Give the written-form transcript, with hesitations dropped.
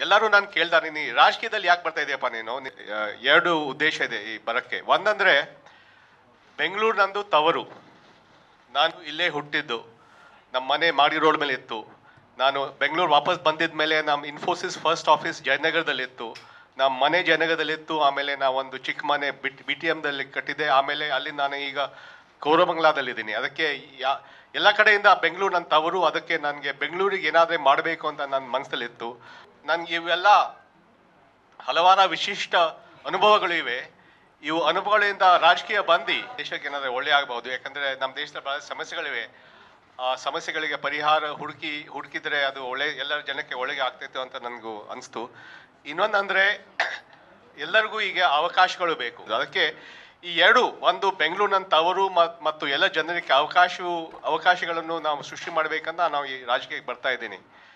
ಎಲ್ಲರೂ ನಾನು ಕೇಳ್ದಾರೆ, ನೀ ರಾಜಕೀಯದಲ್ಲಿ ಯಾಕೆ ಬರ್ತಾ ಇದೆಯಪ್ಪ ನೀನು? ಎರಡು ಉದ್ದೇಶ ಇದೆ ಈ ಬರಕ್ಕೆ. ಒಂದಂದ್ರೆ ಬೆಂಗಳೂರು ನಂದು ತವರು, ನಾನು ಇಲ್ಲೇ ಹುಟ್ಟಿದ್ದು, ನಮ್ಮ ಮನೆ ಮಾಡಿ ರೋಡ್ ಮೇಲೆ ಇತ್ತು. ನಾನು ಬೆಂಗಳೂರು ವಾಪಸ್ ಬಂದಿದ್ದ ಮೇಲೆ ನಮ್ಮ ಇನ್ಫೋಸಿಸ್ ಫಸ್ಟ್ ಆಫೀಸ್ ಜಯನಗರದಲ್ಲಿತ್ತು, ನಮ್ಮ ಮನೆ ಜಯನಗರದಲ್ಲಿತ್ತು. ಆಮೇಲೆ ನಾವೊಂದು ಚಿಕ್ಕ ಮನೆ ಬಿ ಟಿ ಎಮ್ದಲ್ಲಿ ಕಟ್ಟಿದ್ದೆ. ಆಮೇಲೆ ಅಲ್ಲಿ ನಾನು ಈಗ ಕೋರಮಂಗಲದಲ್ಲಿದ್ದೀನಿ. ಅದಕ್ಕೆ ಎಲ್ಲ ಕಡೆಯಿಂದ ಬೆಂಗಳೂರು ನನ್ನ ತವರು. ಅದಕ್ಕೆ ನನಗೆ ಬೆಂಗಳೂರಿಗೆ ಏನಾದರೂ ಮಾಡಬೇಕು ಅಂತ ನನ್ನ ಮನಸ್ಸಲ್ಲಿತ್ತು. ನನಗೆ ಇವೆಲ್ಲ ಹಲವಾರು ವಿಶಿಷ್ಟ ಅನುಭವಗಳು ಇವೆ. ಇವು ಅನುಭವಗಳಿಂದ ರಾಜಕೀಯ ಬಂದು ದೇಶಕ್ಕೆ ಏನಾದರೂ ಒಳ್ಳೆ ಆಗ್ಬೋದು. ಯಾಕಂದರೆ ನಮ್ಮ ದೇಶದಲ್ಲಿ ಬಹಳ ಸಮಸ್ಯೆಗಳಿವೆ. ಆ ಸಮಸ್ಯೆಗಳಿಗೆ ಪರಿಹಾರ ಹುಡುಕಿದ್ರೆ ಅದು ಎಲ್ಲರ ಜನಕ್ಕೆ ಒಳ್ಳೆಗೆ ಆಗ್ತೈತೆ ಅಂತ ನನಗೂ ಅನಿಸ್ತು. ಇನ್ನೊಂದಂದರೆ ಎಲ್ಲರಿಗೂ ಈಗ ಅವಕಾಶಗಳು ಬೇಕು. ಅದಕ್ಕೆ ಈ ಎರಡು, ಒಂದು ಬೆಂಗಳೂರು ನನ್ನ ತವರು ಮತ್ತು ಎಲ್ಲ ಜನರಿಗೆ ಅವಕಾಶಗಳನ್ನು ನಾವು ಸೃಷ್ಟಿ ಮಾಡಬೇಕಂತ ನಾವು ಈ ರಾಜಕೀಯಕ್ಕೆ ಬರ್ತಾ ಇದ್ದೀನಿ.